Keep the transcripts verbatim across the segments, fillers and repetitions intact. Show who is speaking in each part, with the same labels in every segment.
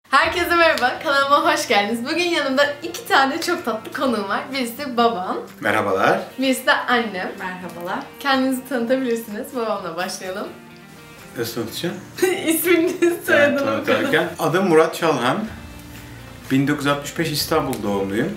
Speaker 1: Herkese merhaba, kanalıma hoş geldiniz. Bugün yanımda iki tane çok tatlı konuğum var. Birisi babam.
Speaker 2: Merhabalar.
Speaker 1: Birisi de annem.
Speaker 3: Merhabalar.
Speaker 1: Kendinizi tanıtabilirsiniz. Babamla başlayalım.
Speaker 2: Nasıl tanıtacağım?
Speaker 1: İsminizi soyadını
Speaker 2: Evet,
Speaker 1: bakalım.
Speaker 2: tanıtırken. Adım Murat Çalhan. bin dokuz yüz altmış beş İstanbul doğumluyum.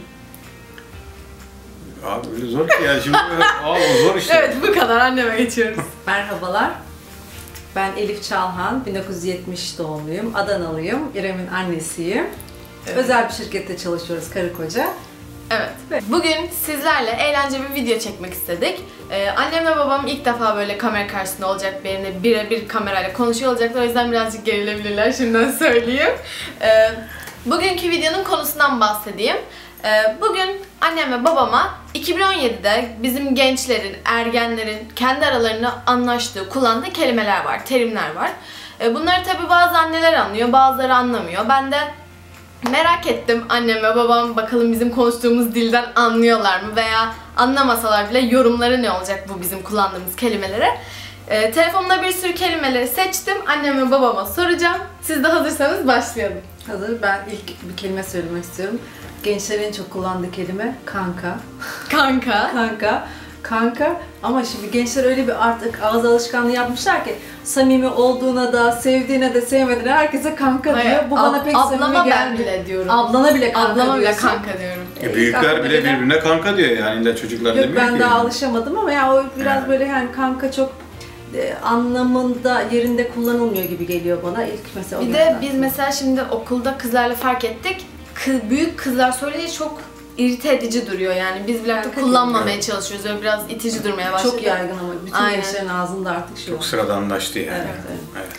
Speaker 2: Abi öyle zor ki ya şimdi. Aa, o zor işte.
Speaker 1: Evet, bu kadar. Anneme geçiyoruz.
Speaker 3: Merhabalar. Ben Elif Çalhan, bin dokuz yüz yetmiş doğumluyum, Adanalıyım, İrem'in annesiyim.
Speaker 1: Evet.
Speaker 3: Özel bir şirkette çalışıyoruz karı koca.
Speaker 1: Evet. Bugün sizlerle eğlenceli bir video çekmek istedik. Ee, annem ve babam ilk defa böyle kamera karşısında olacak, benimle birebir kamerayla konuşuyor olacaklar. O yüzden birazcık gerilebilirler, şimdiden söyleyeyim. Ee, bugünkü videonun konusundan bahsedeyim. Ee, bugün annem ve babama iki bin on yedide bizim gençlerin, ergenlerin kendi aralarında anlaştığı, kullandığı kelimeler var, terimler var. Ee, bunları tabii bazı anneler anlıyor, bazıları anlamıyor. Ben de merak ettim, annem ve babam bakalım bizim konuştuğumuz dilden anlıyorlar mı veya anlamasalar bile yorumları ne olacak bu bizim kullandığımız kelimelere. Ee, telefonumda bir sürü kelimeleri seçtim, annem ve babama soracağım. Siz de hazırsanız başlayalım.
Speaker 3: Hazır, ben ilk bir kelime söylemek istiyorum. Gençlerin en çok kullandığı kelime kanka.
Speaker 1: Kanka.
Speaker 3: Kanka. Kanka. Ama şimdi gençler öyle bir artık ağız alışkanlığı yapmışlar ki samimi olduğuna da, sevdiğine de, sevmediğine herkese kanka
Speaker 1: Hayır,
Speaker 3: diyor. Bu bana
Speaker 1: ab-
Speaker 3: pek
Speaker 1: ablama
Speaker 3: samimi
Speaker 1: ben
Speaker 3: gelmiyor.
Speaker 1: bile diyorum.
Speaker 3: Ablana bile kanka
Speaker 1: Ablama bile
Speaker 3: diyorsun.
Speaker 1: kanka diyorum.
Speaker 2: E, büyükler bile birbirine kanka diyor yani de çocuklar
Speaker 3: Yok,
Speaker 2: demiyor
Speaker 3: ben
Speaker 2: ki.
Speaker 3: daha alışamadım ama ya o biraz
Speaker 2: He.
Speaker 3: böyle yani kanka çok e, anlamında yerinde kullanılmıyor gibi geliyor bana ilk mesela. o
Speaker 1: Bir de
Speaker 3: yüzden.
Speaker 1: biz mesela şimdi okulda kızlarla fark ettik. Kı- büyük kızlar söyleyince çok irite edici duruyor yani. Biz bile artık
Speaker 3: Evet,
Speaker 1: kullanmamaya
Speaker 2: evet.
Speaker 1: çalışıyoruz. Öyle biraz itici durmaya başladı.
Speaker 3: çok yaygın ama bütün
Speaker 1: Aynen.
Speaker 3: gençlerin ağzında artık şu.
Speaker 2: Çok sıradanlaştı yani.
Speaker 3: Evet, evet.
Speaker 2: Evet.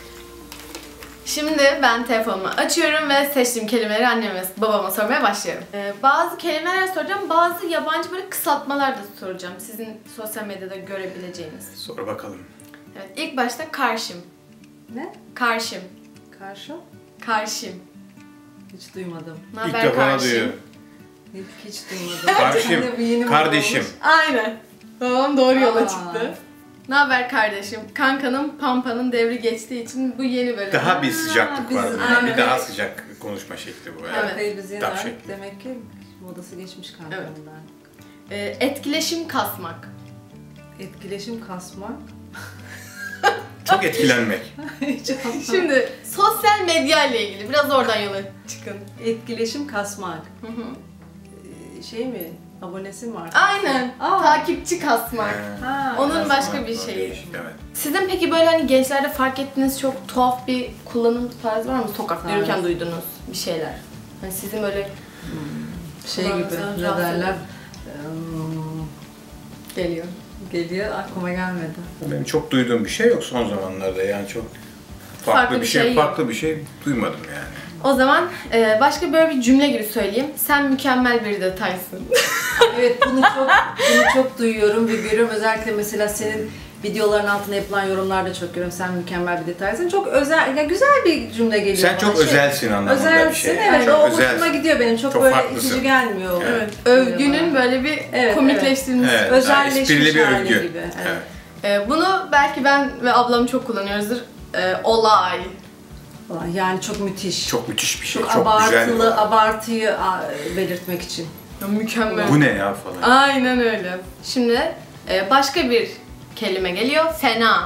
Speaker 1: Şimdi ben telefonumu açıyorum ve seçtiğim kelimeleri anneme, babama sormaya başlıyorum. Ee, bazı kelimeler soracağım, bazı yabancı böyle kısaltmalar da soracağım. Sizin sosyal medyada görebileceğiniz.
Speaker 2: Sor bakalım.
Speaker 1: Evet, ilk başta karşım.
Speaker 3: Ne?
Speaker 1: Karşım.
Speaker 3: Karşı?
Speaker 1: Karşım.
Speaker 3: Hiç duymadım.
Speaker 1: Ne
Speaker 2: İlk
Speaker 1: haber
Speaker 2: defa
Speaker 1: karşım?
Speaker 2: duyuyorum.
Speaker 3: Hiç, hiç duymadım.
Speaker 2: Karşım,
Speaker 3: Ben de bu yeni
Speaker 2: kardeşim.
Speaker 3: olmuş.
Speaker 1: Aynen. Babam doğru yola
Speaker 3: Aa.
Speaker 1: çıktı. Ne haber kardeşim? Kankanın, Pampa'nın devri geçtiği için bu yeni bölüm.
Speaker 2: Daha bir sıcaklık
Speaker 3: biz-
Speaker 2: var.
Speaker 3: aynen.
Speaker 2: Bir daha sıcak konuşma şekli bu.
Speaker 1: Evet.
Speaker 2: Evet.
Speaker 3: Evet, biz yeni
Speaker 2: Kitap
Speaker 3: artık
Speaker 2: şekli.
Speaker 3: demek ki modası geçmiş kankamdan.
Speaker 1: Ee, etkileşim kasmak.
Speaker 3: Etkileşim kasmak.
Speaker 2: Çok etkilenmek.
Speaker 3: Hiç anlamadım.
Speaker 1: Şimdi sosyal medya ile ilgili biraz oradan yola çıkın.
Speaker 3: Etkileşim kasmak.
Speaker 1: Hı hı.
Speaker 3: Ee, Şey mi? Abonesi mi var?
Speaker 1: Aynen.
Speaker 3: Aa.
Speaker 1: Takipçi kasmak.
Speaker 2: Ee,
Speaker 3: Ha,
Speaker 1: Onun
Speaker 3: kasmak.
Speaker 1: başka bir
Speaker 2: o
Speaker 1: şeyi.
Speaker 2: değişik, evet.
Speaker 1: Sizin peki böyle hani gençlerde fark ettiğiniz çok tuhaf bir kullanım tarzı var mı? Sokakta
Speaker 3: Evet.
Speaker 1: yürürken duyduğunuz bir şeyler. Hani sizin böyle
Speaker 3: Şey gibi,
Speaker 1: Kulağınızdan
Speaker 3: ne
Speaker 1: rahatsız
Speaker 3: derler?
Speaker 1: ediyor.
Speaker 3: Hmm,
Speaker 1: geliyor.
Speaker 3: Geliyor, aklıma gelmedi.
Speaker 2: Benim çok duyduğum bir şey yok son zamanlarda yani çok farklı,
Speaker 1: Farklı
Speaker 2: bir
Speaker 1: bir
Speaker 2: şey,
Speaker 1: şey yok.
Speaker 2: farklı bir şey duymadım yani.
Speaker 1: O zaman e, başka böyle bir cümle gibi söyleyeyim. Sen mükemmel bir detaysın.
Speaker 3: Evet, bunu çok bunu çok duyuyorum ve görüyorum. Özellikle mesela senin videoların altına yapılan yorumlarda çok görüyorum. Sen mükemmel bir detaysın. Çok özel, ya güzel bir cümle geliyor
Speaker 2: Sen
Speaker 3: bana.
Speaker 2: çok
Speaker 3: Şey,
Speaker 2: özelsin anlamında
Speaker 3: Özelsin,
Speaker 2: bir şey.
Speaker 3: evet.
Speaker 2: Çok
Speaker 3: O hoşuma
Speaker 2: özelsin.
Speaker 3: gidiyor benim. Çok,
Speaker 2: Çok
Speaker 3: böyle
Speaker 2: farklısın.
Speaker 3: itici gelmiyor.
Speaker 2: Evet.
Speaker 1: Övgünün böyle bir
Speaker 3: Evet,
Speaker 1: komikleştiğimiz.
Speaker 2: Evet,
Speaker 3: Özelleşmiş
Speaker 2: esprili bir
Speaker 3: hali
Speaker 2: övgü.
Speaker 3: gibi, evet.
Speaker 2: Evet.
Speaker 1: E, bunu belki ben ve ablam çok kullanıyoruzdur. E, olay.
Speaker 3: Falan. Yani çok müthiş.
Speaker 2: Çok müthiş bir şey,
Speaker 3: Çok,
Speaker 2: çok, güzel.
Speaker 3: abartılı, abartıyı a, belirtmek için.
Speaker 1: Ya, mükemmel.
Speaker 2: Bu ne ya falan.
Speaker 1: Aynen öyle. Şimdi e, başka bir kelime geliyor. Fena.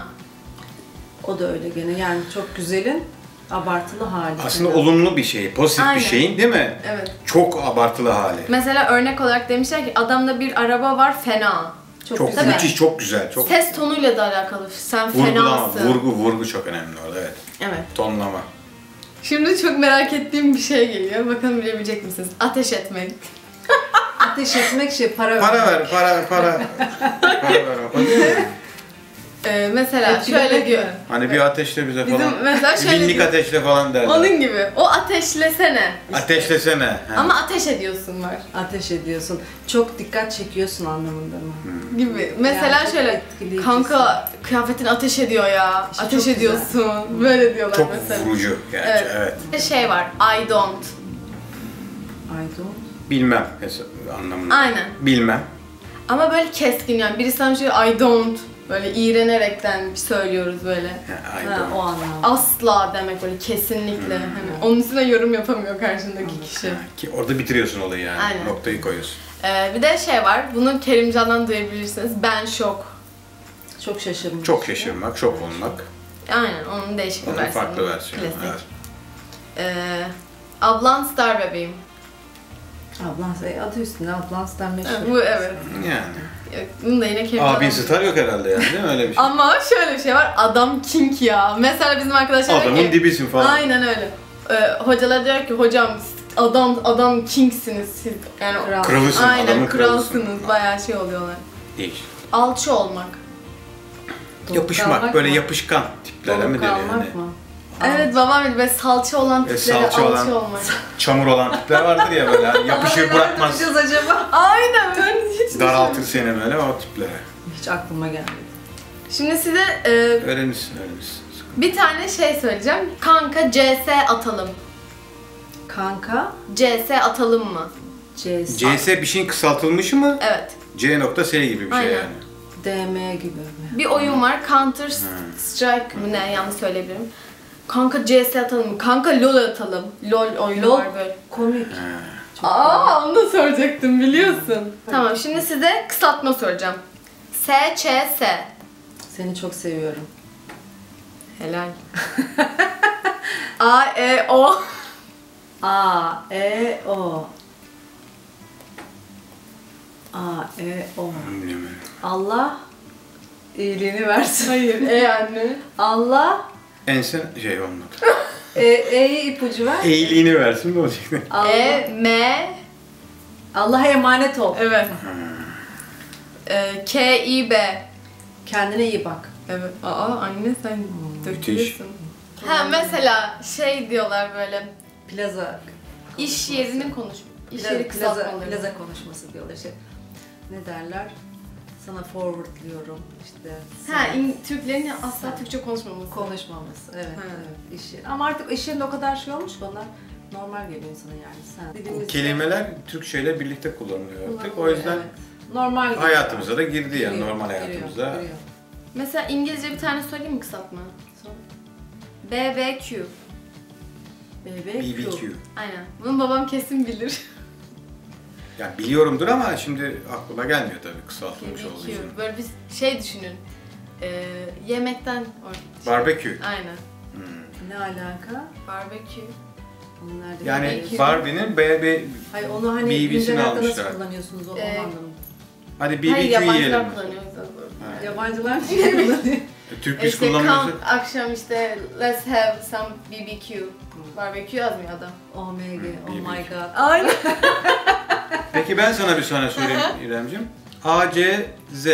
Speaker 3: O da öyle gene. Yani çok güzelin abartılı hali.
Speaker 2: Aslında olumlu bir şey, pozitif
Speaker 1: Aynen.
Speaker 2: bir şeyin değil mi?
Speaker 1: Evet.
Speaker 2: Çok abartılı hali.
Speaker 1: Mesela örnek olarak demişler ki adamda bir araba var fena.
Speaker 3: Çok,
Speaker 2: Çok
Speaker 3: güzel.
Speaker 2: müthiş, çok güzel. Çok
Speaker 1: Ses tonuyla da alakalı. Sen
Speaker 2: vurgulama,
Speaker 1: fenasın.
Speaker 2: vurgu, vurgu çok önemli orada, evet.
Speaker 1: Evet.
Speaker 2: Tonlama.
Speaker 1: Şimdi çok merak ettiğim bir şey geliyor. Bakalım bilebilecek misiniz? Ateş etmek.
Speaker 3: Ateş etmek şey, para
Speaker 2: Para
Speaker 3: vermek.
Speaker 2: ver, para, para. Para ver. O değil mi?
Speaker 1: Ee, mesela
Speaker 3: Etkilemek
Speaker 1: şöyle diyor.
Speaker 3: mi?
Speaker 2: Hani bir ateşle bize
Speaker 1: Bizim
Speaker 2: falan.
Speaker 1: mesela şöyle
Speaker 2: Binlik
Speaker 1: diyor.
Speaker 2: ateşle falan derler.
Speaker 1: Onun gibi. O ateşlesene.
Speaker 2: Ateşlesene. Ha.
Speaker 1: Ama ateş ediyorsun var.
Speaker 3: Ateş ediyorsun. Çok dikkat çekiyorsun anlamında mı?
Speaker 1: Gibi. Mesela
Speaker 3: Yani çok
Speaker 1: şöyle.
Speaker 3: etkileyici.
Speaker 1: Kanka kıyafetin ateş ediyor ya.
Speaker 3: İşte
Speaker 1: ateş
Speaker 3: çok
Speaker 1: ediyorsun. Böyle diyorlar
Speaker 2: Çok
Speaker 1: mesela.
Speaker 2: vurucu gerçi,
Speaker 1: Evet.
Speaker 2: evet.
Speaker 1: Bir şey var. I don't.
Speaker 3: I don't.
Speaker 2: Bilmem hesa- anlamında.
Speaker 1: Aynen.
Speaker 2: Bilmem.
Speaker 1: Ama böyle keskin yani. Biri sana şey I don't Böyle iğrenerekten söylüyoruz böyle.
Speaker 2: Ha, I
Speaker 3: Ha,
Speaker 2: don't.
Speaker 3: o anlamda.
Speaker 1: Asla demek böyle kesinlikle.
Speaker 2: Hmm.
Speaker 1: Hani onun üstüne yorum yapamıyor karşındaki kişi.
Speaker 2: Ha, ki orada bitiriyorsun olayı yani.
Speaker 1: Aynen.
Speaker 2: Noktayı koyuyorsun.
Speaker 1: Ee, bir de şey var, bunu Kerimcan'dan duyabilirsiniz. Ben şok.
Speaker 3: Çok şaşırmış.
Speaker 2: Çok şaşırmak, şok olmak.
Speaker 1: Aynen, onun değişik bir
Speaker 2: Onun
Speaker 1: versiyonu.
Speaker 2: farklı versiyonu.
Speaker 1: Klasik.
Speaker 2: Evet.
Speaker 1: Ee, ablan star bebeğim.
Speaker 3: Ablan, adı üstünde ablan star meşhur.
Speaker 1: Evet, bu evet.
Speaker 2: Yani.
Speaker 1: Bunu da yine Kerimcan'dan.
Speaker 2: Abin star yok herhalde yani değil mi öyle bir şey?
Speaker 1: Ama şöyle bir şey var, adam king ya. Mesela bizim arkadaşlar diyor
Speaker 2: Adamın
Speaker 1: ki,
Speaker 2: dibisin falan.
Speaker 1: aynen öyle. Ee, hocalar diyor ki, hocam adam adam kingsiniz siz. Yani
Speaker 3: Kral.
Speaker 2: Kralısın,
Speaker 1: aynen
Speaker 2: adamın
Speaker 1: kralsınız,
Speaker 2: kralısın.
Speaker 1: bayağı şey oluyorlar.
Speaker 2: Değiş.
Speaker 1: Alçı olmak.
Speaker 3: Dolup
Speaker 2: Yapışmak,
Speaker 3: kalmak
Speaker 2: böyle
Speaker 3: mı?
Speaker 2: yapışkan tiplerle
Speaker 3: Dolup
Speaker 2: mi deniyor
Speaker 3: kalmak
Speaker 2: yani?
Speaker 3: mı?
Speaker 1: Evet, babam böyle böyle salça olan
Speaker 2: Ve
Speaker 1: tiplere
Speaker 2: salça
Speaker 1: alçı
Speaker 2: olan-
Speaker 1: olmak.
Speaker 2: Çamur olan tipler vardır ya böyle hani yapışır bırakmaz.
Speaker 3: Ne yapacağız acaba?
Speaker 1: Aynen, ben hiç
Speaker 2: Daraltır
Speaker 1: düşünmedim.
Speaker 2: seni böyle o tiplere.
Speaker 3: Hiç aklıma gelmedi.
Speaker 1: Şimdi size e,
Speaker 2: Öğrenirsin, öğrenirsin.
Speaker 1: bir tane şey söyleyeceğim. Kanka C S atalım.
Speaker 3: Kanka,
Speaker 1: C S atalım mı?
Speaker 3: C S,
Speaker 2: C S bir şeyin kısaltılmışı mı?
Speaker 1: Evet.
Speaker 2: C nokta S gibi bir şey
Speaker 1: Aynen.
Speaker 2: yani.
Speaker 3: D M gibi mi?
Speaker 1: Bir oyun var. Counter Strike mı ne, yanlış söyleyebilirim. Kanka C S atalım mı? Kanka LoL atalım. LoL oyunu
Speaker 3: LoL
Speaker 1: var böyle.
Speaker 3: komik.
Speaker 2: Ha.
Speaker 3: Çok
Speaker 1: Aa, onu da soracaktım, biliyorsun. Tamam, şimdi size kısaltma soracağım. S Ç S.
Speaker 3: Seni çok seviyorum.
Speaker 1: Helal. A E O.
Speaker 3: A, E, O. A, E, O.
Speaker 2: Bilmiyorum.
Speaker 3: Allah iyiliğini versin.
Speaker 1: Hayır, E anne.
Speaker 3: Allah
Speaker 2: Ense şey olmadı.
Speaker 3: e, E'yi ipucu ver.
Speaker 2: Eğiliğini versin ne olacak?
Speaker 3: Allah,
Speaker 1: E M.
Speaker 3: Allah'a emanet ol.
Speaker 1: Evet. E, K I B.
Speaker 3: Kendine iyi bak.
Speaker 1: Evet. Aa anne, sen
Speaker 2: Müthiş.
Speaker 1: dökülüyorsun. Ha, mesela şey diyorlar böyle,
Speaker 3: Plaza.
Speaker 1: iş yerinin konuş. İş
Speaker 3: Plaza,
Speaker 1: yeri
Speaker 3: plaza,
Speaker 1: kısaltmaları.
Speaker 3: plaza konuşması diyorlar işte. Ne derler? Sana forwardlıyorum işte.
Speaker 1: Ha,
Speaker 3: sana-
Speaker 1: in, Türklerin asla Türkçe konuşmaması.
Speaker 3: konuşmaması. Evet,
Speaker 1: Ha.
Speaker 3: evet. İş yeri. Ama artık iş yerinde o kadar şey olmuş ki onlar normal geliyor insana yani. Sen
Speaker 2: Bu
Speaker 3: dediğimiz
Speaker 2: kelimeler Türkçeyle birlikte kullanılıyor artık. O
Speaker 3: kullanılıyor,
Speaker 2: yüzden
Speaker 3: evet. normal geliyor.
Speaker 2: hayatımıza da girdi yani
Speaker 3: Giriyor,
Speaker 2: normal
Speaker 3: giriyor,
Speaker 2: hayatımıza.
Speaker 3: giriyor.
Speaker 1: Mesela İngilizce bir tane söyleyeyim mi kısaltma?
Speaker 3: Sonra
Speaker 1: B B Q.
Speaker 3: B
Speaker 2: B
Speaker 3: B
Speaker 2: B
Speaker 3: Q.
Speaker 2: Q.
Speaker 1: Aynen. Bunu babam kesin bilir.
Speaker 2: Yani biliyorumdur ama şimdi aklıma gelmiyor tabii kısaltılmış
Speaker 1: B B
Speaker 2: olduğu
Speaker 1: Q.
Speaker 2: için.
Speaker 1: Böyle bir şey düşünün. Ee, yemekten or-
Speaker 2: Barbekü.
Speaker 1: Aynen.
Speaker 2: Hmm.
Speaker 3: Ne alaka?
Speaker 1: Barbekü.
Speaker 3: Onu nerede?
Speaker 2: Yani
Speaker 3: B B Q.
Speaker 2: Barbie'nin B B...
Speaker 3: Hayır onu hani
Speaker 2: B B'sini
Speaker 3: güncel hayatta nasıl
Speaker 2: almışlar.
Speaker 3: kullanıyorsunuz onu
Speaker 1: Ee,
Speaker 3: anlamadım.
Speaker 2: Hadi B B Q
Speaker 1: Hayır,
Speaker 2: yiyelim.
Speaker 1: yabancılar kullanıyor.
Speaker 2: Ha.
Speaker 3: Yabancılar mı kullanıyor?
Speaker 2: Türk biz
Speaker 1: İşte
Speaker 2: kullanmıyoruz.
Speaker 1: come, akşam işte let's have some B B Q. Barbekü yazmıyor adam.
Speaker 3: O M G, oh
Speaker 2: B B
Speaker 3: my
Speaker 2: Q.
Speaker 3: god.
Speaker 1: Aynen.
Speaker 2: Peki ben sana bir sonra sorayım İremciğim. A, C, Z.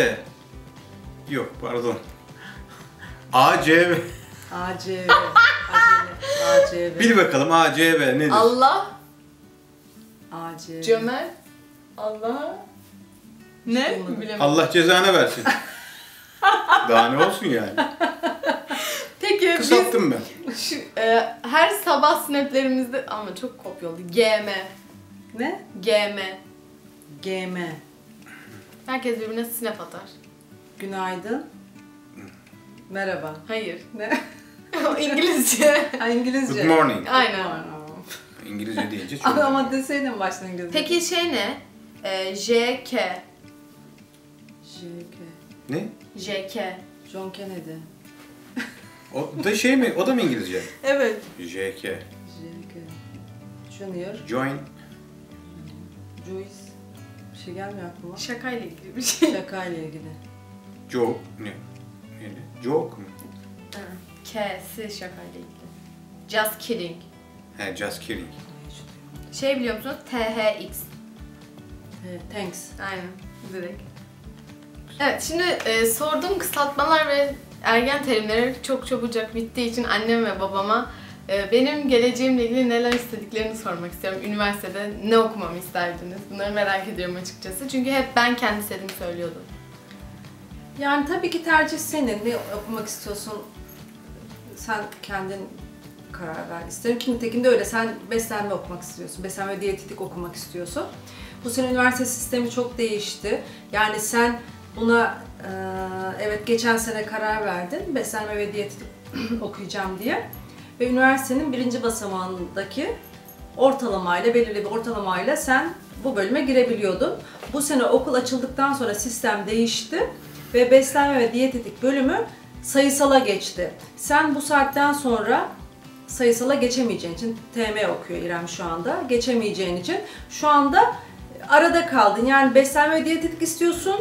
Speaker 2: Yok pardon. A, C, V.
Speaker 3: A C V. A C V.
Speaker 2: Bil bakalım A, C, V nedir?
Speaker 1: Allah,
Speaker 3: A C V.
Speaker 1: cömert, Allah. Ne?
Speaker 3: Olmadı.
Speaker 1: Bilemedim.
Speaker 2: Allah cezanı versin. Daha ne olsun yani?
Speaker 1: Peki
Speaker 2: Kısalttım ben.
Speaker 1: biz şu, e, her sabah snaplerimizde ama çok kopya oldu. G M.
Speaker 3: Ne?
Speaker 1: G M.
Speaker 3: G M.
Speaker 1: Herkes birbirine snap atar.
Speaker 3: Günaydın. Merhaba.
Speaker 1: Hayır.
Speaker 3: Ne?
Speaker 1: O İngilizce.
Speaker 3: Ha, İngilizce.
Speaker 2: Good morning.
Speaker 1: Aynen.
Speaker 2: İngilizce deyince çok.
Speaker 3: Ama, ama deseydin baştan İngilizce.
Speaker 1: Peki şey ne? E, J K.
Speaker 3: J K.
Speaker 2: Ne?
Speaker 1: J K.
Speaker 3: John Kennedy.
Speaker 2: O da şey mi? O da mı İngilizce?
Speaker 1: Evet.
Speaker 2: J K.
Speaker 3: J K. Junior.
Speaker 2: Join.
Speaker 3: Juice. Bir şey gelmiyor aklıma.
Speaker 1: Şakayla ilgili bir şey.
Speaker 3: Şaka ile ilgili.
Speaker 2: Joke. Ne? Neydi? Joke mu?
Speaker 1: K'si şakayla ilgili. Just kidding.
Speaker 2: He, just kidding.
Speaker 3: Hiç duymadım.
Speaker 1: Şey biliyor musunuz? T H X.
Speaker 3: He, thanks.
Speaker 1: Aynen. Direkt. Evet, şimdi e, sorduğum kısaltmalar ve ergen terimleri çok çabucak bittiği için annem ve babama e, benim geleceğimle ilgili neler istediklerini sormak istiyorum. Üniversitede ne okumamı isterdiniz? Bunları merak ediyorum açıkçası. Çünkü hep ben kendi istediğimi söylüyordum.
Speaker 3: Yani tabii ki tercih senin. Ne okumak istiyorsun? Sen kendin karar ver. İsterim ki nitekim de öyle. Sen beslenme okumak istiyorsun. Beslenme ve diyetetik okumak istiyorsun. Bu sene üniversite sistemi çok değişti. Yani sen Buna e, evet geçen sene karar verdin. Beslenme ve diyet okuyacağım diye. Ve üniversitenin birinci basamağındaki ortalamayla, belirli bir ortalamayla sen bu bölüme girebiliyordun. Bu sene okul açıldıktan sonra sistem değişti ve beslenme ve diyetetik bölümü sayısala geçti. Sen bu saatten sonra sayısala geçemeyeceğin için, T M okuyor İrem şu anda, geçemeyeceğin için şu anda arada kaldın. Yani beslenme ve diyetetik istiyorsun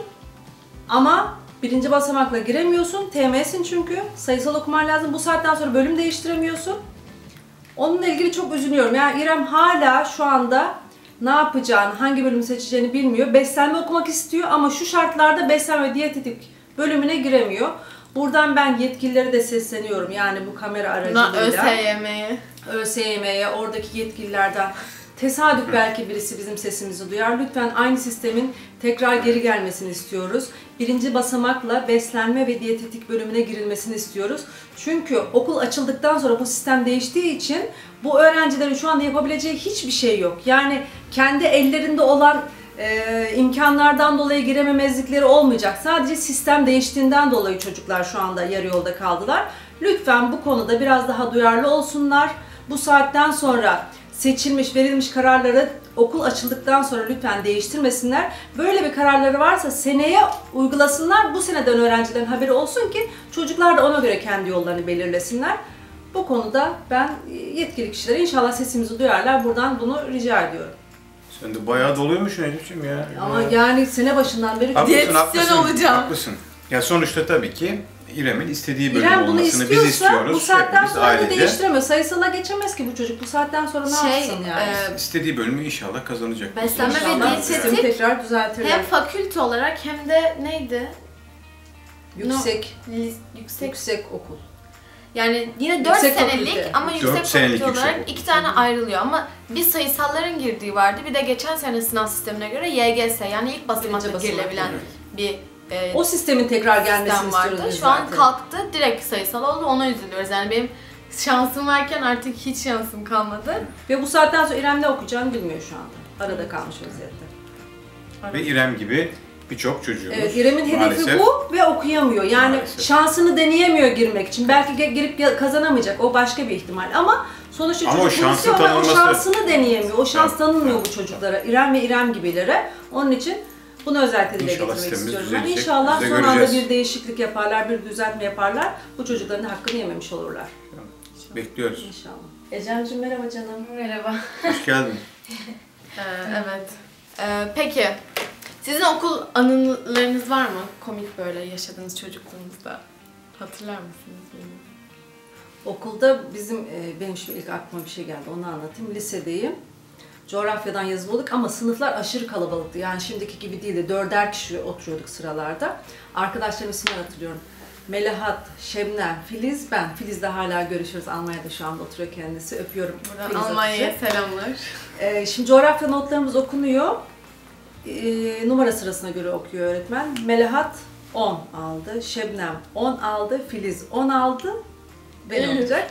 Speaker 3: ama birinci basamakla giremiyorsun. T M'sin çünkü, sayısal okuman lazım. Bu saatten sonra bölüm değiştiremiyorsun. Onunla ilgili çok üzülüyorum. Yani İrem hala şu anda ne yapacağını, hangi bölümü seçeceğini bilmiyor. Beslenme okumak istiyor ama şu şartlarda beslenme ve diyetetik bölümüne giremiyor. Buradan ben yetkililere de sesleniyorum. Yani bu kamera aracılığıyla.
Speaker 1: ÖSYM'ye.
Speaker 3: ÖSYM'ye, oradaki yetkililerden tesadüf belki birisi bizim sesimizi duyar. Lütfen aynı sistemin tekrar geri gelmesini istiyoruz. Birinci basamakla beslenme ve diyetetik bölümüne girilmesini istiyoruz. Çünkü okul açıldıktan sonra bu sistem değiştiği için bu öğrencilerin şu anda yapabileceği hiçbir şey yok. Yani kendi ellerinde olan e, imkanlardan dolayı girememezlikleri olmayacak. Sadece sistem değiştiğinden dolayı çocuklar şu anda yarı yolda kaldılar. Lütfen bu konuda biraz daha duyarlı olsunlar. Bu saatten sonra seçilmiş, verilmiş kararları okul açıldıktan sonra lütfen değiştirmesinler. Böyle bir kararları varsa seneye uygulasınlar. Bu seneden öğrencilerin haberi olsun ki çocuklar da ona göre kendi yollarını belirlesinler. Bu konuda ben yetkili kişilere inşallah sesimizi duyarlar. Buradan bunu rica ediyorum.
Speaker 2: Sen de bayağı doluymuş Necip'ciğim ya.
Speaker 3: Ama yani sene başından beri
Speaker 2: Haklısın,
Speaker 1: Diyetisyen
Speaker 2: haklısın,
Speaker 1: olacağım.
Speaker 2: haklısın. Ya sonuçta tabii ki İrem'in istediği bölüm
Speaker 3: İrem bunu
Speaker 2: olmasını
Speaker 3: istiyorsa
Speaker 2: biz istiyoruz.
Speaker 3: bu saatten
Speaker 2: Hepimiz
Speaker 3: sonra da
Speaker 2: ailece.
Speaker 3: değiştiremiyor. Sayısala geçemez ki bu çocuk. Bu saatten sonra ne
Speaker 1: Şey,
Speaker 3: yapsın yani?
Speaker 1: e,
Speaker 2: İstediği bölümü inşallah kazanacak.
Speaker 1: Beslenme ve
Speaker 3: İnşallah
Speaker 1: diyetetik
Speaker 3: sistemi tekrar düzeltirler.
Speaker 1: hem fakülte olarak hem de neydi?
Speaker 3: Yüksek,
Speaker 1: Lis- Yüksek.
Speaker 3: yüksek okul.
Speaker 1: Yani yine dört
Speaker 3: Yüksek
Speaker 1: senelik
Speaker 3: fakülte.
Speaker 1: ama
Speaker 2: Dört
Speaker 1: yüksek
Speaker 2: senelik
Speaker 1: fakülte
Speaker 2: yüksek
Speaker 1: olarak
Speaker 2: okul.
Speaker 1: iki tane ayrılıyor ama bir sayısalların girdiği vardı bir de geçen sene sınav sistemine göre Y G S yani ilk basamakta
Speaker 3: Birinci basamak,
Speaker 1: girilebilen
Speaker 2: evet.
Speaker 1: bir e,
Speaker 3: O sistemin tekrar gelmesini
Speaker 1: sistem
Speaker 3: istiyoruz
Speaker 1: vardı.
Speaker 3: biz
Speaker 1: Şu an
Speaker 3: zaten.
Speaker 1: kalktı direkt sayısal oldu ona üzülüyoruz yani benim şansım varken artık hiç şansım kalmadı.
Speaker 3: Ve bu saatten sonra İrem ne okuyacağını bilmiyor şu anda. Arada kalmış vaziyette.
Speaker 2: Ve İrem gibi birçok çocuğumuz
Speaker 3: Evet, İrem'in hedefi
Speaker 2: maalesef
Speaker 3: bu ve okuyamıyor. Yani
Speaker 2: Maalesef.
Speaker 3: şansını deneyemiyor girmek için. Belki ge- girip ge- kazanamayacak. O başka bir ihtimal. Ama sonuçta
Speaker 2: Ama o
Speaker 3: çocuk bunu
Speaker 2: şansın
Speaker 3: istiyor ama o
Speaker 2: tanınması-
Speaker 3: şansını deneyemiyor. O şans
Speaker 2: Evet.
Speaker 3: tanınmıyor bu çocuklara. İrem ve İrem gibilere. Onun için bunu özellikle dile
Speaker 2: İnşallah
Speaker 3: getirmek
Speaker 2: sistemimiz
Speaker 3: istiyorum. Yani
Speaker 2: düzelecek.
Speaker 3: inşallah
Speaker 2: Biz de
Speaker 3: son anda
Speaker 2: göreceğiz.
Speaker 3: bir değişiklik yaparlar, bir düzeltme yaparlar. Bu çocukların da hakkını yememiş olurlar.
Speaker 2: bekliyoruz.
Speaker 3: İnşallah. Ecem'cim merhaba canım.
Speaker 1: Merhaba.
Speaker 2: Hoş geldin.
Speaker 1: Ee, evet. Ee, peki sizin okul anılarınız var mı? Komik böyle yaşadığınız çocukluğunuzda. Hatırlar mısınız bilmiyorum.
Speaker 3: Okulda bizim, e, benim şimdi ilk aklıma bir şey geldi, onu anlatayım. Lisedeyim. Coğrafyadan yazılı olduk ama sınıflar aşırı kalabalıktı. Yani şimdiki gibi değildi. Dörder kişi oturuyorduk sıralarda. Arkadaşlarım isimleri hatırlıyorum. Melahat, Şebnem, Filiz, ben. Filiz de hala görüşürüz. Almanya'da şu anda oturuyor kendisi. Öpüyorum.
Speaker 1: Buradan
Speaker 3: Filiz
Speaker 1: Almanya'ya
Speaker 3: Atıcı.
Speaker 1: selamlar.
Speaker 3: Ee, şimdi coğrafya notlarımız okunuyor. Ee, numara sırasına göre okuyor öğretmen. Melahat on aldı, Şebnem on aldı, Filiz on aldı. Ben
Speaker 1: Evet.
Speaker 3: olacak.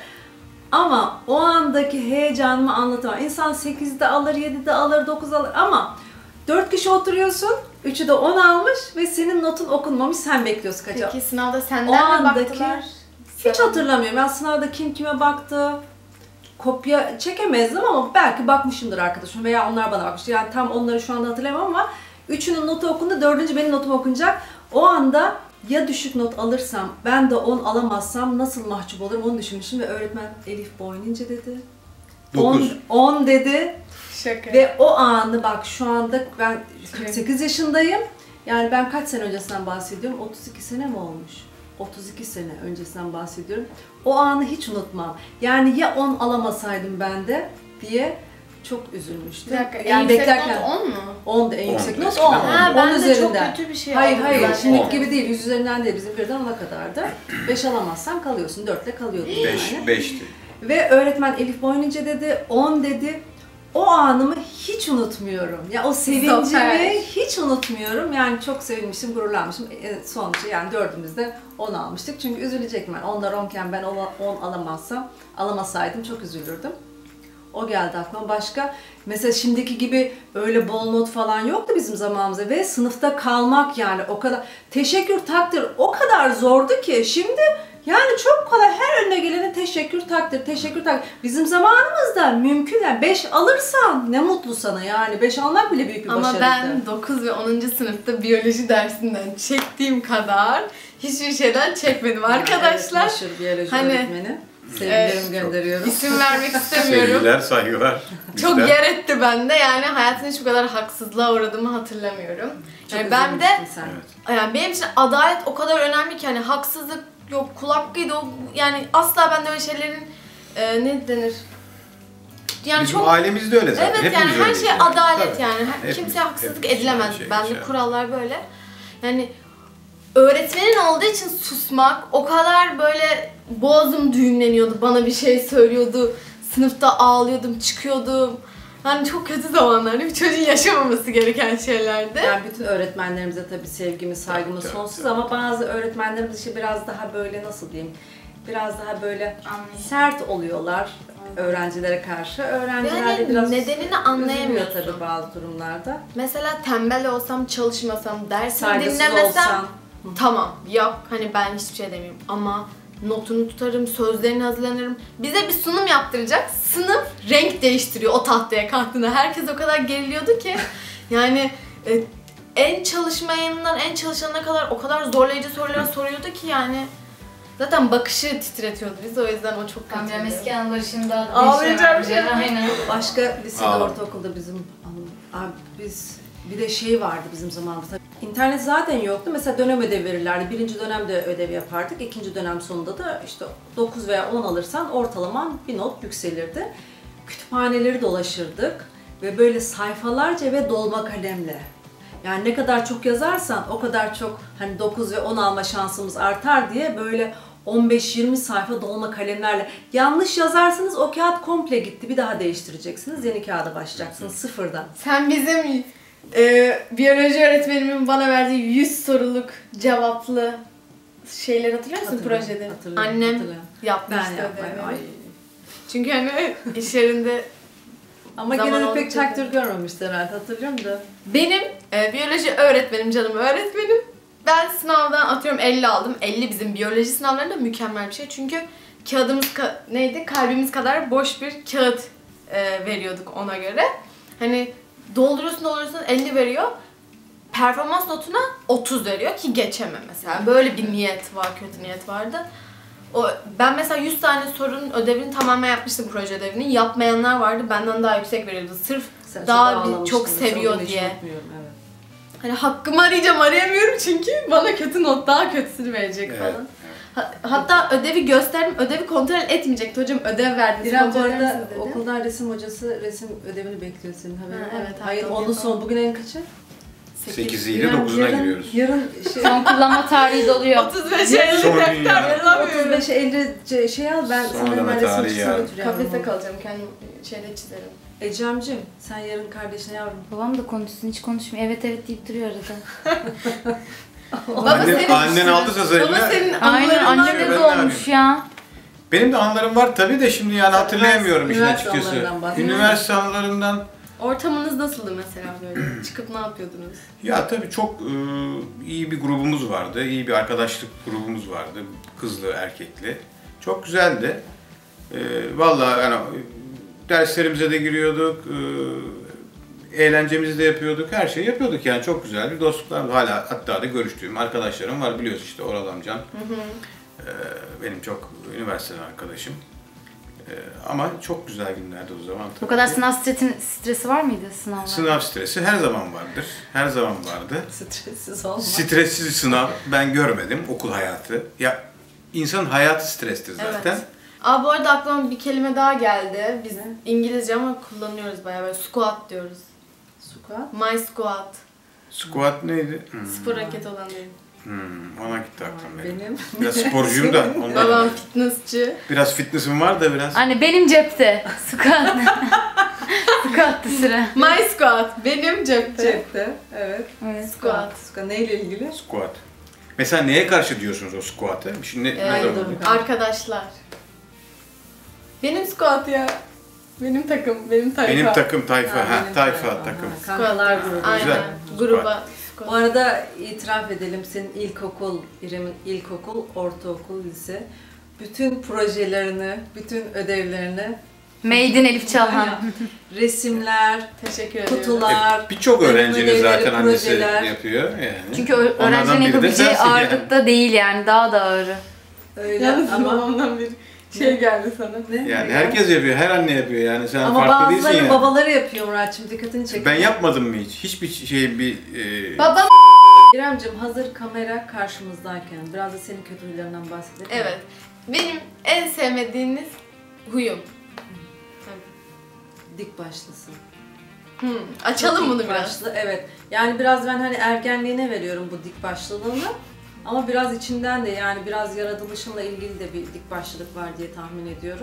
Speaker 3: Ama o andaki heyecanımı anlatamam. İnsan sekizde alır, yedide alır, dokuz alır ama dört kişi oturuyorsun, üçü de on almış ve senin notun okunmamış, sen bekliyorsun kaça.
Speaker 1: Peki sınavda
Speaker 3: O
Speaker 1: senden mi
Speaker 3: andaki-
Speaker 1: baktılar?
Speaker 3: Hiç
Speaker 1: Sen-
Speaker 3: hatırlamıyorum. Ben sınavda kim kime baktı, kopya çekemezdim ama belki bakmışımdır arkadaşım veya onlar bana bakmıştı. Yani tam onları şu anda hatırlamam ama üçünün notu okundu, dördüncü benim notum okunacak. O anda ya düşük not alırsam, ben de on alamazsam nasıl mahcup olurum onu düşünmüşüm ve öğretmen Elif Boynince dedi.
Speaker 2: Dokuz.
Speaker 3: on dedi
Speaker 1: Şaka.
Speaker 3: ve o anı bak şu anda ben kırk sekiz yaşındayım. Yani ben kaç sene öncesinden bahsediyorum? otuz iki sene mi olmuş? otuz iki sene öncesinden bahsediyorum. O anı hiç unutmam. Yani ya on alamasaydım ben de diye çok üzülmüştüm.
Speaker 1: Bir dakika, en
Speaker 3: yani
Speaker 1: yüksek
Speaker 3: beklerken
Speaker 1: not on mu?
Speaker 3: on da en
Speaker 2: on,
Speaker 3: yüksek not
Speaker 2: eskiden
Speaker 3: on.
Speaker 2: on.
Speaker 1: Ha,
Speaker 3: on
Speaker 1: ben de çok
Speaker 3: üzerinden.
Speaker 1: kötü bir şey
Speaker 3: Hayır
Speaker 1: aldım
Speaker 3: hayır,
Speaker 1: zaten.
Speaker 3: şimdiki
Speaker 2: on.
Speaker 3: gibi değil, yüz üzerinden değil, bizim birden ona kadardı. beş alamazsan kalıyorsun, dörtle kalıyordun
Speaker 2: Beş,
Speaker 3: yani.
Speaker 2: beşti.
Speaker 3: Ve öğretmen Elif Boynince dedi, on dedi. O anımı hiç unutmuyorum. Ya o sevincimi
Speaker 1: Zafer.
Speaker 3: hiç unutmuyorum. Yani çok sevinmiştim, gururlanmıştım. E, sonuçta yani dördümüz de on almıştık. Çünkü üzülecektim ben. Onlar onken ben on alamazsam, alamasaydım çok üzülürdüm. O geldi aklıma. Başka mesela şimdiki gibi öyle bol not falan yoktu bizim zamanımızda ve sınıfta kalmak yani o kadar teşekkür takdir o kadar zordu ki şimdi yani çok kolay her önüne gelene teşekkür takdir teşekkür takdir. Bizim zamanımızda mümkün yani beş alırsan ne mutlu sana yani beş almak bile büyük bir
Speaker 1: Ama
Speaker 3: başarıydı.
Speaker 1: ben dokuz ve onuncu sınıfta biyoloji dersinden çektiğim kadar hiçbir şeyden çekmedim arkadaşlar.
Speaker 3: Evet, meşhur biyoloji
Speaker 1: Hani,
Speaker 3: öğretmeni. Sevgilerimi
Speaker 1: e,
Speaker 3: gönderiyorum.
Speaker 1: İsim vermek istemiyorum.
Speaker 2: Sevgiler, saygılar.
Speaker 1: Çok
Speaker 2: bizden.
Speaker 1: yer etti bende yani hayatımda hiç bu kadar haksızlığa uğradığımı hatırlamıyorum.
Speaker 3: Çok
Speaker 1: Yani ben de
Speaker 3: üzülmüştün sen.
Speaker 2: Evet.
Speaker 1: yani benim için adalet o kadar önemli ki hani haksızlık yok, kul hakkıydı o yani asla ben de öyle şeylerin e, ne denir? Yani
Speaker 2: Bizim
Speaker 1: çok
Speaker 2: ailemiz de öyle zaten.
Speaker 1: evet
Speaker 2: Hepimiz
Speaker 1: yani her
Speaker 2: öyleyiz
Speaker 1: şey
Speaker 2: yani.
Speaker 1: adalet
Speaker 2: Tabii.
Speaker 1: yani.
Speaker 2: Hepimiz-
Speaker 1: Kimseye haksızlık
Speaker 2: hepimiz
Speaker 1: edilemez.
Speaker 2: aynı şey
Speaker 1: Bende
Speaker 2: geçer.
Speaker 1: kurallar böyle. Yani öğretmenin olduğu için susmak o kadar böyle boğazım düğümleniyordu. Bana bir şey söylüyordu. Sınıfta ağlıyordum, çıkıyordum. Yani çok kötü zamanlar. Bir çocuğun yaşamaması gereken şeylerdi.
Speaker 3: Yani bütün öğretmenlerimize tabii sevgimiz, saygımız
Speaker 2: Tabii,
Speaker 3: sonsuz
Speaker 2: tabii.
Speaker 3: ama bazı öğretmenlerimiz işte biraz daha böyle nasıl diyeyim, biraz daha böyle
Speaker 4: Anlayışlı.
Speaker 3: sert oluyorlar öğrencilere karşı. Öğrenciler de
Speaker 1: Yani
Speaker 3: biraz
Speaker 1: nedenini
Speaker 3: üzülüyor
Speaker 1: anlayamıyorsun.
Speaker 3: tabii bazı durumlarda.
Speaker 1: Mesela tembel olsam, çalışmasam, dersimi
Speaker 3: Saygısız
Speaker 1: dinlemesem
Speaker 3: olsan.
Speaker 1: tamam yap hani ben hiçbir şey demiyorum ama notunu tutarım, sözlerini hazırlanırım. Bize bir sunum yaptıracak. Sınıf renk değiştiriyor o tahtaya kalktığında. Herkes o kadar geriliyordu ki yani e, en çalışmayanından en çalışanına kadar o kadar zorlayıcı sorular soruyordu ki yani zaten bakışı titretiyordu bizi o yüzden o çok
Speaker 4: Ben benim
Speaker 1: kötüydü.
Speaker 4: eski anıları şimdi daha
Speaker 1: Ağlayacağım
Speaker 4: değiştiremem.
Speaker 1: şimdi.
Speaker 4: Aynen.
Speaker 3: Başka lisede,
Speaker 2: Aa.
Speaker 3: ortaokulda bizim abi biz bir de şey vardı bizim zamanımızda. İnternet zaten yoktu. Mesela dönem ödevi verirlerdi. Birinci dönemde ödev yapardık. İkinci dönem sonunda da işte dokuz veya on alırsan ortalaman bir not yükselirdi. Kütüphaneleri dolaşırdık ve böyle sayfalarca ve dolma kalemle. Yani ne kadar çok yazarsan o kadar çok hani dokuz ve on alma şansımız artar diye böyle on beş yirmi sayfa dolma kalemlerle. Yanlış yazarsanız o kağıt komple gitti. Bir daha değiştireceksiniz. Yeni kağıda başlayacaksınız sıfırdan.
Speaker 1: Sen bizim e, biyoloji öğretmenimin bana verdiği yüz soruluk cevaplı şeyleri hatırlıyor musun
Speaker 3: Hatırlıyorum,
Speaker 1: projede?
Speaker 3: hatırlıyorum,
Speaker 1: Annem
Speaker 3: hatırlıyorum.
Speaker 1: yapmıştı
Speaker 3: Ben yapmayayım.
Speaker 1: ödevi.
Speaker 3: Ay.
Speaker 1: Çünkü hani iş yerinde
Speaker 3: Ama
Speaker 1: Zaman
Speaker 3: gene de pek
Speaker 1: oldukça
Speaker 3: takdir görmemişti herhalde hatırlıyorum da.
Speaker 1: benim e, biyoloji öğretmenim, canım öğretmenim. Ben sınavdan atıyorum elli aldım. elli bizim biyoloji sınavlarında mükemmel bir şey. Çünkü kağıdımız ka- neydi? Kalbimiz kadar boş bir kağıt e, veriyorduk ona göre. Hani dolduruyorsun dolduruyorsun elli veriyor. Performans notuna otuz veriyor ki geçemem mesela. Böyle bir niyet var, kötü niyet vardı. O, ben mesela yüz tane sorunun ödevini tamamen yapmıştım, proje ödevini. Yapmayanlar vardı, benden daha yüksek veriyordu. Sırf
Speaker 3: Sen
Speaker 1: daha
Speaker 3: çok
Speaker 1: bir-
Speaker 3: ağlamıştın
Speaker 1: çok
Speaker 3: mesela,
Speaker 1: seviyor
Speaker 3: onu hiç
Speaker 1: diye.
Speaker 3: unutmuyorum, evet.
Speaker 1: Hani hakkımı arayacağım, arayamıyorum çünkü bana kötü not, daha kötüsünü verecek
Speaker 2: Evet,
Speaker 1: falan.
Speaker 2: evet.
Speaker 1: Ha- hatta ödevi gösterdim, ödevi kontrol etmeyecekti. Hocam ödev verdiniz,
Speaker 3: İrem bu
Speaker 1: kontrol eder
Speaker 3: arada
Speaker 1: misiniz dedi.
Speaker 3: okuldan resim hocası resim ödevini bekliyor senin haberin
Speaker 1: Ha,
Speaker 3: var mı?
Speaker 1: evet,
Speaker 3: Hayır
Speaker 1: hatta
Speaker 3: onun
Speaker 1: onu
Speaker 3: son bugün en kaçı?
Speaker 2: sekiziyle
Speaker 3: İrem,
Speaker 2: dokuzuna
Speaker 3: yarın-
Speaker 2: giriyoruz.
Speaker 3: Yarın şey,
Speaker 4: Son kullanma tarihi doluyor.
Speaker 1: otuz beş elli
Speaker 2: Son
Speaker 1: defter
Speaker 2: dünya.
Speaker 1: yazamıyorum.
Speaker 3: otuz beş elli ce- şey al ben
Speaker 2: Son
Speaker 3: sana
Speaker 2: deme
Speaker 3: hemen
Speaker 2: tarihi
Speaker 3: resimcisine
Speaker 2: ya.
Speaker 3: götürüyorum.
Speaker 1: Kafeste kalacağım, kendim şeyde çizerim.
Speaker 3: Ecem'cim sen yarın kardeşine yavrum.
Speaker 4: Babam da konuşsun, hiç konuşmuyor. Evet evet deyip duruyor arada.
Speaker 1: Baba
Speaker 2: Annen,
Speaker 1: senin-
Speaker 2: annen aldı söz eline.
Speaker 1: Baba senin
Speaker 4: Aynen,
Speaker 1: anıların var
Speaker 4: annem
Speaker 1: mı?
Speaker 4: de
Speaker 2: Ben ne
Speaker 4: dolmuş ya.
Speaker 2: Benim de anılarım var tabii de şimdi yani hatırlayamıyorum işin
Speaker 3: Üniversite
Speaker 2: açıkçası.
Speaker 3: anılarından bahsedin.
Speaker 2: Üniversite anılarından
Speaker 1: Ortamınız nasıldı mesela böyle? Çıkıp ne yapıyordunuz?
Speaker 2: ya tabii çok e, iyi bir grubumuz vardı. İyi bir arkadaşlık grubumuz vardı. Kızlı, erkekli. Çok güzeldi. E, vallahi yani derslerimize de giriyorduk. E, eğlencemizi de yapıyorduk. Her şeyi yapıyorduk yani çok güzel bir dostluklar. Hala hatta da görüştüğüm arkadaşlarım var. Biliyorsun işte Oral amcan. E, benim çok üniversiteden arkadaşım. E, ama çok güzel günlerdi o zaman.
Speaker 4: Bu kadar sınav stresi, stresi var mıydı sınavlar?
Speaker 2: Sınav stresi her zaman vardır. Her zaman vardı.
Speaker 3: Stressiz olma.
Speaker 2: Stressiz sınav ben görmedim okul hayatı. Ya insanın hayatı strestir zaten.
Speaker 1: Evet. Aa bu arada aklıma bir kelime daha geldi. Biz İngilizce ama kullanıyoruz bayağı böyle squat diyoruz.
Speaker 3: Squat.
Speaker 1: My squat.
Speaker 2: Squat neydi? Hmm.
Speaker 1: Spor hareketi olan değil.
Speaker 2: Hmm, ona gitti aklım benim.
Speaker 3: Benim.
Speaker 2: Biraz sporcuyum da ondan.
Speaker 1: Babam fitnessçi.
Speaker 2: Biraz fitness'im var da biraz.
Speaker 4: Anne benim cepte. Squat. Squat'tı sıra.
Speaker 1: My squat. Benim cepte.
Speaker 3: Cepte. Evet.
Speaker 4: Evet.
Speaker 1: Squat.
Speaker 3: Squat neyle ilgili?
Speaker 2: Squat. Mesela neye karşı diyorsunuz o squat'ı? Şimdi ne,
Speaker 1: Ee,
Speaker 2: ne
Speaker 3: aynı
Speaker 2: zaman?
Speaker 3: durum.
Speaker 1: Arkadaşlar. Benim squat ya. Benim takım, benim tayfa.
Speaker 2: Benim takım tayfa.
Speaker 3: Ha,
Speaker 2: Ha,
Speaker 3: benim
Speaker 2: tayfa
Speaker 3: tayfa.
Speaker 2: takım.
Speaker 3: Ha, kankalar grubu.
Speaker 1: Aynen.
Speaker 2: Güzel.
Speaker 1: Gruba.
Speaker 3: Bu arada itiraf edelim, senin ilkokul, İrem'in ilkokul, ortaokul, lise bütün projelerini, bütün ödevlerini,
Speaker 4: Maiden Elif Çalhan.
Speaker 3: resimler,
Speaker 1: Teşekkür ederim.
Speaker 3: kutular,
Speaker 2: E, Birçok öğrencinin
Speaker 3: ödevleri,
Speaker 2: zaten annesi
Speaker 3: projeler.
Speaker 2: yapıyor yani.
Speaker 4: Çünkü ö-
Speaker 2: Onlardan
Speaker 4: öğrencilerin
Speaker 2: biri de
Speaker 4: yapabileceği
Speaker 2: sensin yani.
Speaker 4: ağırlıkta değil yani, daha da ağırı.
Speaker 3: öyle
Speaker 1: Yalnız
Speaker 3: ama
Speaker 1: babamdan bir şey geldi sana.
Speaker 3: ne?
Speaker 2: Yani herkes yapıyor, her anne yapıyor yani sen
Speaker 3: Ama
Speaker 2: farklı değilsin
Speaker 3: bazıları
Speaker 2: yani.
Speaker 3: babaları yapıyor Muratçım, dikkatini çekiyor.
Speaker 2: Ben yapmadım mı hiç? Hiçbir şey bir... E,
Speaker 1: Babam.
Speaker 3: İremciğim, hazır kamera karşımızdayken biraz da senin kötü huylarından bahsedelim.
Speaker 1: Evet. Benim en sevmediğiniz huyum.
Speaker 3: Dik başlısın.
Speaker 1: Hmm. Açalım
Speaker 3: Dik
Speaker 1: bunu biraz.
Speaker 3: başlı, evet. Yani biraz ben hani ergenliğine veriyorum bu dik başlılığını. Ama biraz içinden de yani biraz yaratılışınla ilgili de bir dik başlılık var diye tahmin ediyorum.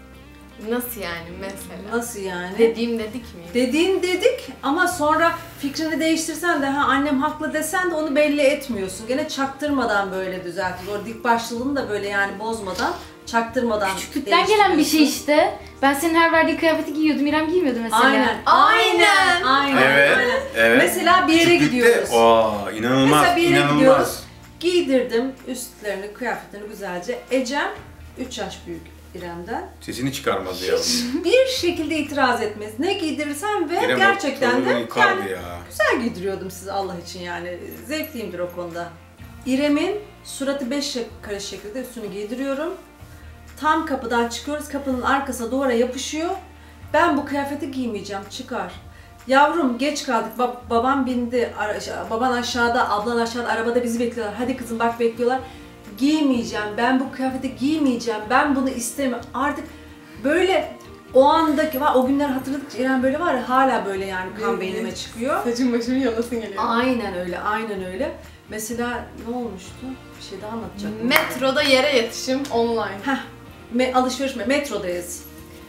Speaker 1: Nasıl yani mesela?
Speaker 3: Nasıl yani?
Speaker 1: Dediğim dedik mi?
Speaker 3: Dediğin dedik ama sonra fikrini değiştirsen de ha annem haklı desen de onu belli etmiyorsun. Gene çaktırmadan böyle düzeltiyorsun. O dik başlılığını da böyle yani bozmadan, çaktırmadan
Speaker 4: Küçüklükten gelen bir şey işte. Ben senin her verdiğin kıyafeti giyiyordum, İrem giymiyordu mesela.
Speaker 3: Aynen.
Speaker 1: Aynen.
Speaker 3: Aynen.
Speaker 2: evet,
Speaker 3: aynen.
Speaker 2: evet.
Speaker 3: Mesela bir yere
Speaker 2: Küçüklükte,
Speaker 3: gidiyoruz.
Speaker 2: Aa, inanılmaz,
Speaker 3: Mesela bir yere
Speaker 2: inanılmaz.
Speaker 3: gidiyoruz. Giydirdim üstlerini, kıyafetlerini güzelce. Ecem üç yaş büyük İrem'den.
Speaker 2: Sesini çıkarmaz ya.
Speaker 3: Bir şekilde itiraz etmez. Ne giydirirsem ve
Speaker 2: İrem
Speaker 3: gerçekten
Speaker 2: ortalığı
Speaker 3: de
Speaker 2: yıkardı
Speaker 3: yani
Speaker 2: ya.
Speaker 3: güzel giydiriyordum sizi Allah için yani. Zevkliyimdir o konuda. İrem'in suratı beş karış şekilde üstünü giydiriyorum. Tam kapıdan çıkıyoruz. Kapının arkasına duvara yapışıyor. Ben bu kıyafeti giymeyeceğim. Çıkar. Yavrum geç kaldık. Bab- babam bindi. Ara- baban aşağıda, ablan aşağıda. Arabada bizi bekliyorlar. Hadi kızım bak bekliyorlar. Giymeyeceğim. Ben bu kıyafeti giymeyeceğim. Ben bunu istemiyorum. Artık böyle o andaki var. O günler hatırladıkça İrem böyle var ya hala böyle yani kan
Speaker 1: Evet.
Speaker 3: beynime çıkıyor.
Speaker 1: Saçım başımın yalasın geliyor.
Speaker 3: Aynen öyle. Aynen öyle. Mesela ne olmuştu? Bir şey daha anlatacaktım.
Speaker 1: Metroda yere yatışım online.
Speaker 3: Heh, me- alışveriş me- metrodayız.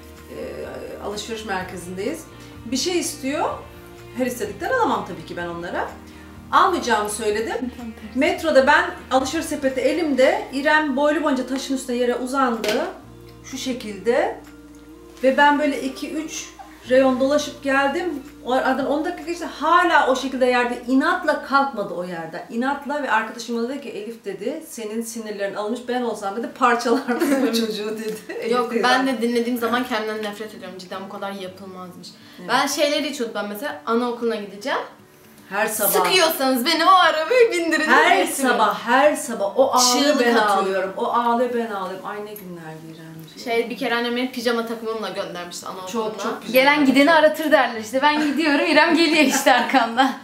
Speaker 3: Ee, alışveriş merkezindeyiz. Bir şey istiyor. Her istedikten alamam tabii ki ben onlara. Almayacağımı söyledim. Metroda ben alışveriş sepeti elimde. İrem boylu boyunca taşın üstüne yere uzandı. Şu şekilde. Ve ben böyle iki üç reyon dolaşıp geldim. O aradan on dakika geçti. Hala o şekilde yerde inatla kalkmadı o yerden. İnatla ve arkadaşım bana dedi ki Elif dedi senin sinirlerin alınmış ben olsam dedi parçalardım bu çocuğu dedi. Elif
Speaker 1: Yok
Speaker 3: teyzem.
Speaker 1: ben de dinlediğim zaman kendimden nefret ediyorum. Cidden bu kadar yapılmazmış.
Speaker 3: Evet.
Speaker 1: Ben şeyleri hiç unutmam mesela anaokuluna gideceğim.
Speaker 3: Her sabah.
Speaker 1: Sıkıyorsanız beni o arabaya bindirin.
Speaker 3: Her
Speaker 1: diye getiriyorum.
Speaker 3: sabah, her sabah o ağlıyor
Speaker 1: Çığlık
Speaker 3: ben
Speaker 1: atıyorum.
Speaker 3: ağlıyorum. O ağlıyor ben ağlıyorum. Ay ne günlerdi İremciğim.
Speaker 1: Şey bir kere annem beni pijama takımımla göndermişti anaokuluna.
Speaker 3: Çok çok güzel.
Speaker 4: Gelen gideni aratır derler işte. Ben gidiyorum, İrem geliyor işte arkamda.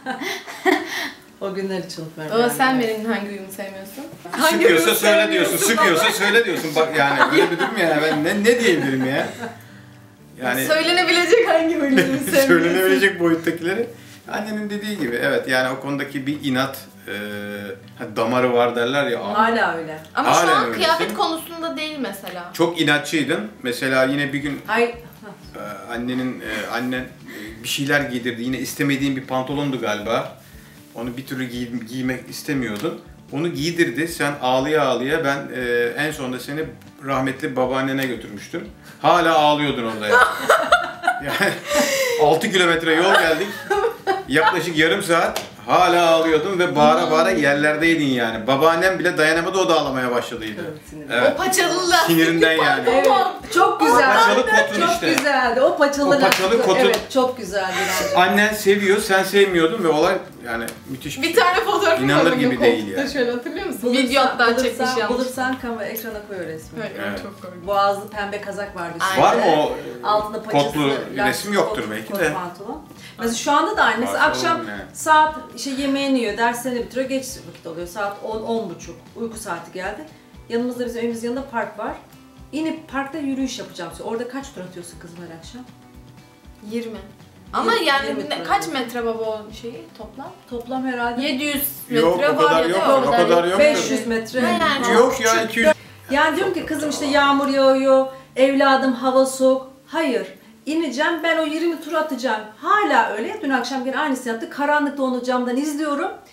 Speaker 3: O günler hiç unutmuyorum.
Speaker 1: Baba
Speaker 3: yani.
Speaker 1: sen benim hangi uyumu sevmiyorsun?
Speaker 2: Sıkıyorsa
Speaker 1: uyumu
Speaker 2: söyle diyorsun,
Speaker 1: sevmiyorsun
Speaker 2: sıkıyorsa
Speaker 1: baba?
Speaker 2: söyle diyorsun. Bak yani böyle bir durum yani ben ne, ne diyebilirim ya? Yani
Speaker 1: Söylenebilecek hangi huylarımı sevmiyorsun?
Speaker 2: söylenebilecek boyuttakileri. Annenin dediği gibi evet yani o konudaki bir inat, e, hani damarı var derler ya.
Speaker 3: Hala öyle.
Speaker 1: Ama şu
Speaker 2: Halen
Speaker 1: an
Speaker 2: öylesin.
Speaker 1: kıyafet konusunda değil mesela.
Speaker 2: Çok inatçıydın. Mesela yine bir gün
Speaker 3: Hayır.
Speaker 2: e, annenin e, annen e, bir şeyler giydirdi. Yine istemediğin bir pantolondu galiba. Onu bir türlü giy, giymek istemiyordun. Onu giydirdi. Sen ağlıya ağlıya ben e, en sonunda seni rahmetli babaannene götürmüştüm. Hala ağlıyordun orada ya. Yani altı kilometre yol geldik. Yaklaşık yarım saat hala ağlıyordun ve bağıra bağıra yerlerdeydin yani. Babaannem bile dayanamadı, o da ağlamaya başladıydı.
Speaker 3: Evet, sinirli.
Speaker 2: Evet.
Speaker 1: O paçalı lastikli
Speaker 2: Sinirinden yani.
Speaker 1: pantolon.
Speaker 3: Çok güzel.
Speaker 2: paçalı kotun
Speaker 3: çok
Speaker 2: işte.
Speaker 3: güzeldi. O paçalı
Speaker 2: O paçalı
Speaker 3: lastik-
Speaker 2: kotun.
Speaker 3: Evet, çok güzeldi bence.
Speaker 2: Annen seviyor, sen sevmiyordun ve olay yani müthiş bir
Speaker 1: Bir
Speaker 2: şey.
Speaker 1: tane fotoğrafım
Speaker 2: İnanılır
Speaker 1: var bugün
Speaker 2: gibi değil
Speaker 1: koltukta
Speaker 2: ya.
Speaker 1: şöyle hatırlıyor musun?
Speaker 3: Bulursan-
Speaker 1: Video hatta
Speaker 3: bulursan-
Speaker 1: çekmiş yalnız.
Speaker 3: Bulursan kamera ekrana koy o resmi.
Speaker 1: Evet,
Speaker 2: Evet.
Speaker 1: çok komik.
Speaker 3: Boğazlı pembe kazak vardı.
Speaker 1: Aynen.
Speaker 2: Var mı o
Speaker 3: Altında paçası,
Speaker 2: kotlu
Speaker 3: lastik
Speaker 2: resim yoktur
Speaker 3: kot-
Speaker 2: belki
Speaker 3: kot
Speaker 2: de.
Speaker 3: pantolon. Mesela şu anda da annesi
Speaker 2: Varsa
Speaker 3: akşam
Speaker 2: olur yani.
Speaker 3: saat işte yemeğini yiyor, derslerini bitiriyor, geç vakit oluyor. Saat on, on buçuk, uyku saati geldi. Yanımızda bizim evimizin yanında park var. İnip parkta yürüyüş yapacağım. Orada kaç tur atıyorsun kızım her akşam?
Speaker 1: yirmi. Ama
Speaker 3: Yirmi-
Speaker 1: yani
Speaker 3: yirmi
Speaker 1: ne-
Speaker 3: tur
Speaker 1: kaç
Speaker 3: atıyor.
Speaker 1: metre baba o şeyi toplam?
Speaker 3: Toplam herhalde
Speaker 1: yedi yüz metre
Speaker 2: Yok, o
Speaker 1: var
Speaker 2: kadar
Speaker 1: ya da
Speaker 2: yok,
Speaker 1: o
Speaker 2: o kadar yok.
Speaker 3: beş yüz metre.
Speaker 1: Ha, yani
Speaker 2: Yok ya iki yüz.
Speaker 3: Yani diyorum ki kızım işte yağmur yağıyor, evladım hava soğuk. Hayır. İneceğim, ben o yirmi tur atacağım. Hala öyle. Dün akşam gene aynısını yaptı. Karanlıkta onu camdan izliyorum.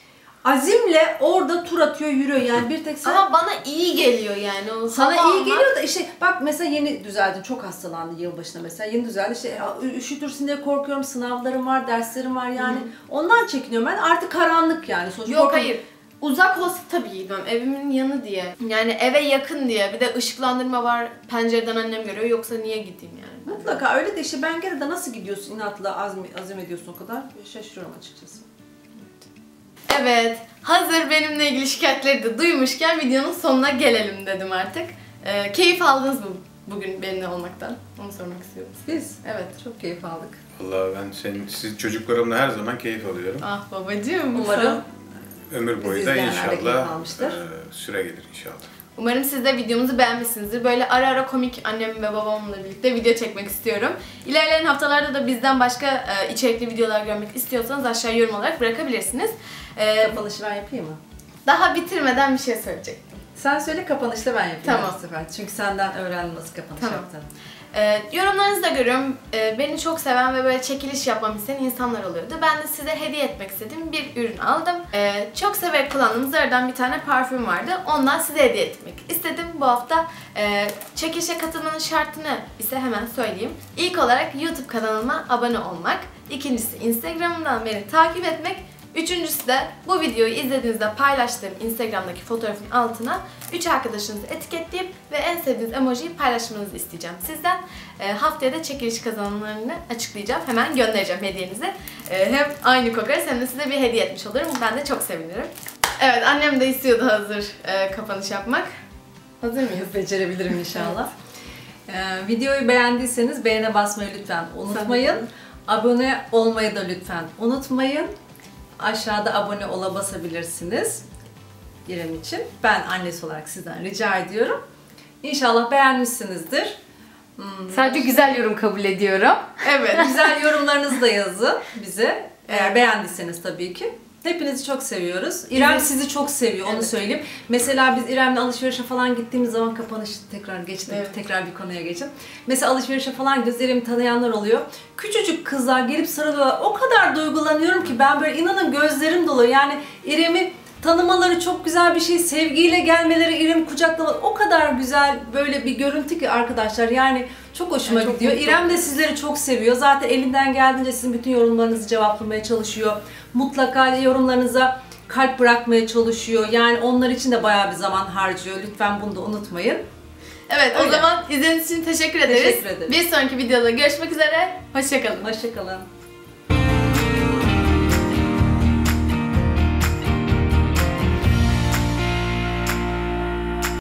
Speaker 3: azimle orada tur atıyor, yürüyor. Yani bir tek sen...
Speaker 1: Ama bana iyi geliyor yani. O
Speaker 3: Sana
Speaker 1: sabah
Speaker 3: iyi
Speaker 1: olmak-
Speaker 3: geliyor da işte bak mesela yeni düzeldin, çok hastalandı yılbaşında mesela, yeni düzeldi işte ya, üşütürsün diye korkuyorum, sınavlarım var, derslerim var yani. Hı. Ondan çekiniyorum ben, artık karanlık yani. Sonuçta
Speaker 1: Yok
Speaker 3: korkum...
Speaker 1: hayır. Uzak olsa tabii gitmem. Evimin yanı diye. Yani eve yakın diye. Bir de ışıklandırma var. Pencereden annem görüyor. Yoksa niye gideyim yani?
Speaker 3: Mutlaka öyle de işte ben gene de nasıl gidiyorsun inatla azim, azim ediyorsun o kadar, şaşırıyorum açıkçası.
Speaker 1: Evet. Hazır benimle ilgili şikayetleri de duymuşken videonun sonuna gelelim dedim artık. Ee, keyif aldınız mı bugün benimle olmaktan? Onu sormak istiyorum.
Speaker 3: Biz?
Speaker 1: Evet.
Speaker 3: Çok keyif aldık.
Speaker 2: Vallahi ben senin, siz çocuklarımla her zaman keyif alıyorum.
Speaker 1: Ah babacığım.
Speaker 3: Umarım
Speaker 2: Ömür boyu da
Speaker 3: izleyenler de keyif
Speaker 2: inşallah
Speaker 3: almıştır.
Speaker 2: e, süre gelir inşallah.
Speaker 1: Umarım siz de videomuzu beğenmişsinizdir. Böyle ara ara komik annem ve babamla birlikte video çekmek istiyorum. İlerleyen haftalarda da bizden başka e, içerikli videolar görmek istiyorsanız aşağı yorum olarak bırakabilirsiniz. E,
Speaker 3: Kapanışı ben yapayım mı?
Speaker 1: daha bitirmeden bir şey söyleyecektim.
Speaker 3: Sen söyle, kapanışta ben yapayım
Speaker 1: Tamam.
Speaker 3: bu sefer. Çünkü senden öğrendim nasıl kapanış
Speaker 1: Tamam.
Speaker 3: yaptığını.
Speaker 1: E, yorumlarınızı da görüyorum. E, beni çok seven ve böyle çekiliş yapmamı isteyen insanlar oluyordu. Ben de size hediye etmek istediğim bir ürün aldım. E, çok severek kullandığım Zara'dan bir tane parfüm vardı. Ondan size hediye etmek istedim. Bu hafta e, çekilişe katılmanın şartını ise hemen söyleyeyim. İlk olarak YouTube kanalıma abone olmak. İkincisi Instagram'dan beni takip etmek. Üçüncüsü de bu videoyu izlediğinizde paylaştığım Instagram'daki fotoğrafın altına üç arkadaşınızı etiketleyip ve en sevdiğiniz emojiyi paylaşmanızı isteyeceğim sizden. E, haftaya da çekiliş kazananlarını açıklayacağım. Hemen göndereceğim hediyenizi. E, hem aynı kokarız hem de size bir hediye etmiş olurum. Ben de çok sevinirim. Evet, annem de istiyordu hazır e, kapanış yapmak. Hazır mıyız?
Speaker 3: Becerebilirim inşallah. Ee, videoyu beğendiyseniz beğene basmayı lütfen unutmayın. Abone olmayı da lütfen unutmayın. Aşağıda abone ola basabilirsiniz İrem için. Ben annesi olarak sizden rica ediyorum. İnşallah beğenmişsinizdir. Hmm,
Speaker 4: Sadece güzel yorum kabul ediyorum.
Speaker 1: Evet.
Speaker 3: güzel yorumlarınızı da yazın bize. Eğer beğendiyseniz tabii ki. Hepinizi çok seviyoruz. İrem sizi çok seviyor, onu
Speaker 1: Evet.
Speaker 3: söyleyeyim. Mesela biz İrem'le alışverişe falan gittiğimiz zaman, kapanış tekrar geçtim,
Speaker 1: Evet.
Speaker 3: tekrar bir konuya geçin. Mesela alışverişe falan gidiyoruz, İrem'i tanıyanlar oluyor. Küçücük kızlar gelip sarılıyorlar. O kadar duygulanıyorum ki ben, böyle inanın gözlerim doluyor. Yani İrem'i tanımaları çok güzel bir şey, sevgiyle gelmeleri, İrem'i kucaklamaları o kadar güzel böyle bir görüntü ki arkadaşlar. Yani çok hoşuma
Speaker 1: Yani çok
Speaker 3: gidiyor.
Speaker 1: mutlu.
Speaker 3: İrem de sizleri çok seviyor. Zaten elinden geldiğince sizin bütün yorumlarınızı cevaplamaya çalışıyor. Mutlaka yorumlarınıza kalp bırakmaya çalışıyor. Yani onlar için de bayağı bir zaman harcıyor. Lütfen bunu da unutmayın.
Speaker 1: Evet, o
Speaker 3: Öyle.
Speaker 1: zaman izlediğiniz için teşekkür ederiz.
Speaker 3: Teşekkür ederiz.
Speaker 1: Bir sonraki videoda görüşmek üzere. Hoşça kalın.
Speaker 3: Hoşça kalın.